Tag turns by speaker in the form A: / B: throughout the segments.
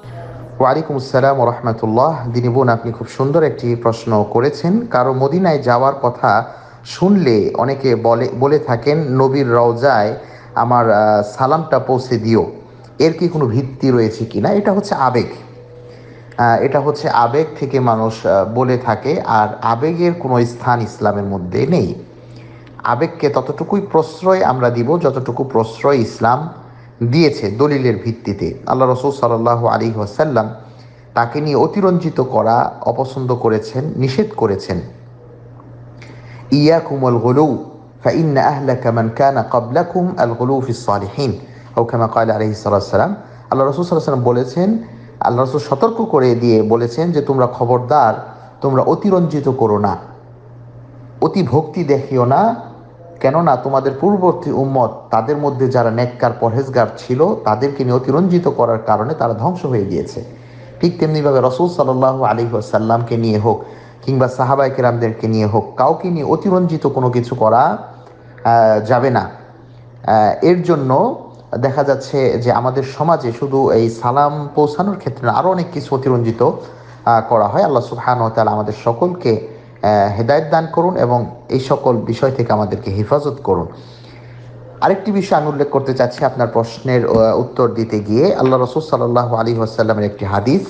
A: ওয়ালাইকুম আসসালাম ওয়া রাহমাতুল্লাহ। দিনী বোন, আপনি খুব সুন্দর একটি প্রশ্ন করেছেন। কারো মদিনায় যাওয়ার কথা শুনলে অনেকে বলে থাকেন নবীর রওজায় আমার সালামটা পৌঁছে দিও। এর কি কোনো ভিত্তি রয়েছে কিনা? এটা হচ্ছে আবেগ থেকে মানুষ বলে থাকে, আর আবেগের কোনো স্থান ইসলামের মধ্যে নেই। আবেগকে ততটুকুই প্রশ্রয় আমরা দিব যতটুকু প্রশ্রয় ইসলাম দিয়েছে দলিলের ভিত্তিতে। আল্লাহ রাসূল সাল্লাল্লাহু আলাইহি ওয়াসাল্লাম তাকে নিয়ে অতিরঞ্জিত করা অপছন্দ করেছেন, নিষেধ করেছেন। ইয়াকুমুল গুলু ফাইন্না আহলাকা মান কানা ক্বাবলাকুম আল গুলু ফিস সালিহিন আও কামা ক্বালা আলাইহিস সালাতু ওয়াস সালাম। আল্লাহ রাসূল সাল্লাল্লাহু আলাইহি ওয়াসাল্লাম বলেছেন, আল্লাহ রাসূল সতর্ক করে দিয়ে বলেছেন যে তোমরা খবরদার, তোমরা অতিরঞ্জিত করো না, অতি ভক্তি দেখিও না। কেননা তোমাদের পূর্ববর্তী উম্মত, তাদের মধ্যে যারা নেককার পরহেজগার ছিল, তাদেরকে নিয়ে অতিরঞ্জিত করার কারণে তারা ধ্বংস হয়ে গিয়েছে। ঠিক তেমনিভাবে রাসূল সাল্লাল্লাহু আলাইহি ওয়াসাল্লামকে নিয়ে হোক কিংবা সাহাবায়ে কেরামদেরকে নিয়ে হোক, কাউকে নিয়ে অতিরঞ্জিত কোনো কিছু করা যাবে না। এর জন্য দেখা যাচ্ছে যে আমাদের সমাজে শুধু এই সালাম পৌঁছানোর ক্ষেত্রে আরও অনেক কিছু অতিরঞ্জিত করা হয়। আল্লাহ সুবহানাহু ওয়া তাআলা আমাদের সকলকে হেদায়েত দান করুন এবং এই সকল বিষয় থেকে আমাদেরকে হেফাজত করুন। আরেকটি বিষয় আমি উল্লেখ করতে চাচ্ছি আপনার প্রশ্নের উত্তর দিতে গিয়ে। আল্লাহ রাসূল সাল্লাল্লাহু আলাইহি ওয়াসাল্লামের একটি হাদিস,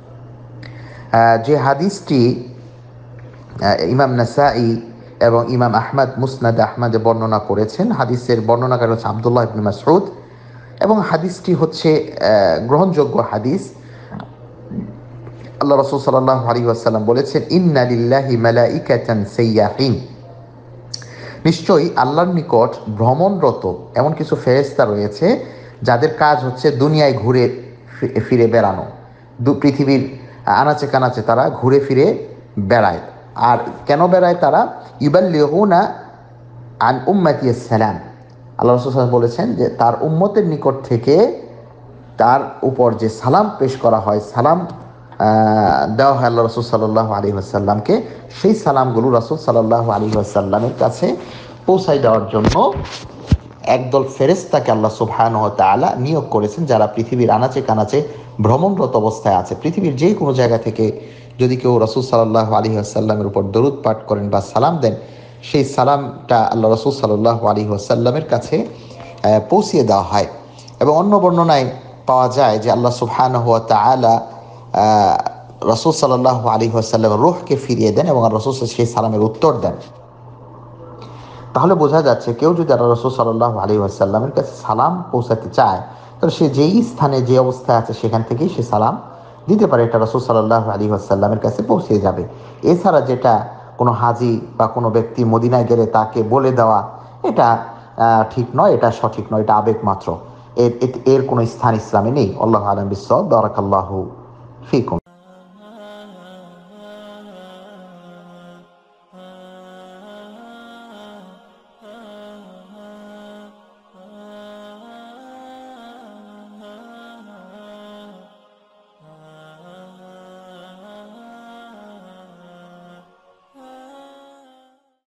A: যে হাদিসটি ইমাম নাসাঈ এবং ইমাম আহমদ মুসনাদ আহমদে বর্ণনা করেছেন। হাদিসের বর্ণনাকারী হচ্ছে আব্দুল্লাহ ইবনে মাসউদ এবং হাদিসটি হচ্ছে গ্রহণযোগ্য হাদিস। আল্লাহ রাসূল সাল্লাল্লাহু আলাইহি ওয়াসাল্লাম বলেছেন, ইন্না লিল্লাহি মালাইকাতান সাইয়াহিন, নিশ্চয়ই আল্লাহর নিকট ভ্রমণরত এমন কিছু ফেরেশতা রয়েছে যাদের কাজ হচ্ছে দুনিয়ায় ঘুরে ফিরে বেড়ানো। পৃথিবীর আনাচে কানাচে তারা ঘুরে ফিরে বেড়ায়। আর কেন বেড়ায় তারা? ইউবাল্লিগুনা আন উম্মতিস সালাম। আল্লাহ রাসূল সাল্লাল্লাহু আলাইহি ওয়াসাল্লাম বলেছেন যে তার উম্মতের নিকট থেকে তার উপর যে সালাম পেশ করা হয়, সালাম দেওয়া হয় আল্লাহ রাসূল সাল্লাল্লাহু আলাইহি ওয়াসাল্লামকে, সেই সালামগুলো রাসূল সাল্লাল্লাহু আলাইহি ওয়াসাল্লামের কাছে পৌঁছায় দেওয়ার জন্য একদল ফেরেশতাকে আল্লাহ সুবহানাহু ওয়া তাআলা নিয়োগ করেছেন, যারা পৃথিবীর আনাচে কানাচে ভ্রমণরত অবস্থায় আছে। পৃথিবীর যে কোনো জায়গা থেকে যদি কেউ রাসূল সাল্লাল্লাহু আলাইহি ওয়াসাল্লামের উপর দরুদ পাঠ করেন বা সালাম দেন, সেই সালামটা আল্লাহ রাসূল সাল্লাল্লাহু আলাইহি ওয়াসাল্লামের কাছে পৌঁছিয়ে দেওয়া হয়। এবং অন্য বর্ণনায় পাওয়া যায় যে আল্লাহ সুবহানাহু ওয়া তাআলা রাসূল সাল্লাল্লাহু আলাইহি ওয়াসাল্লামের রূহকে ফিরিয়ে দেন এবং রাসূল সেই সালামের উত্তর দেন। তাহলে বোঝা যাচ্ছে কেউ যদি আল্লাহ রাসূল সাল্লাল্লাহু আলাইহি ওয়াসাল্লামের কাছে সালাম পৌঁছাতে চায়, তাহলে সে যেই স্থানে যে অবস্থায় আছে সেখান থেকেই সে সালাম দিতে পারে, এটা রাসূল সাল্লাল্লাহু আলাইহি ওয়াসাল্লামের কাছে পৌঁছে যাবে। এছাড়া যেটা কোনো হাজি বা কোনো ব্যক্তি মদিনায় গেলে তাকে বলে দেওয়া, এটা ঠিক নয়, এটা সঠিক নয়, এটা আবেগ মাত্র। এর কোনো স্থান ইসলামে নেই। আল্লাহু আ'লাম বিস-সাওয়াব। বারাকাল্লাহু ফীকুম।